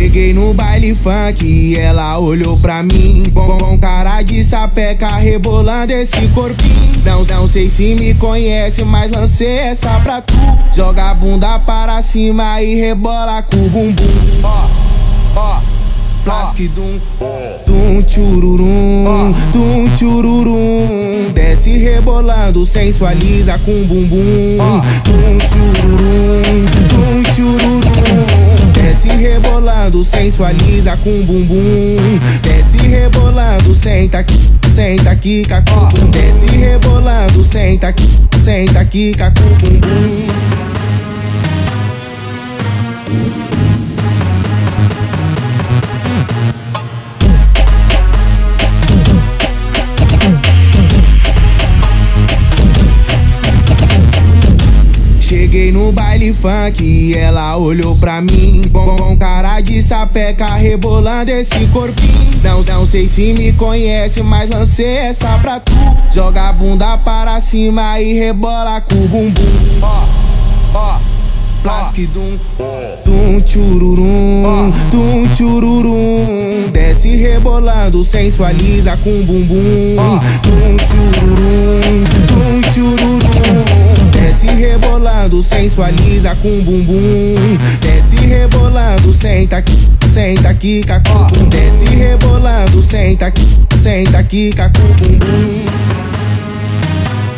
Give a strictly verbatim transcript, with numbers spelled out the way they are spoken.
Cheguei no baile funk e ela olhou pra mim com, com cara de sapeca, rebolando esse corpinho. Não, não sei se me conhece, mas lancei essa pra tu. Joga a bunda para cima e rebola com o bumbum. Ó, ó, plastic dum, dum tchururum, dum tchururum. Desce rebolando, sensualiza com o bumbum. Dum tchururum, dum tchururum. Desce rebolando, sensualiza com o bumbum. Desce rebolando, senta aqui, senta aqui, cacu. Desce rebolando, senta aqui, senta aqui, cacu, bumbum. Cheguei no baile funk e ela olhou pra mim com, com cara de sapeca, rebolando esse corpinho. Não, não sei se me conhece, mas lancei essa pra tu. Joga a bunda para cima e rebola com o bumbum. Ó, ó, plastic dum, dum tchururum, dum tchururum. Desce rebolando, sensualiza com o bumbum. Dum tchururum, dum tchururum. Desce rebolando, sensualiza com o bumbum. Desce rebolando, senta aqui, senta aqui, cacu. Desce rebolando, senta aqui, senta aqui, cacu, bumbum.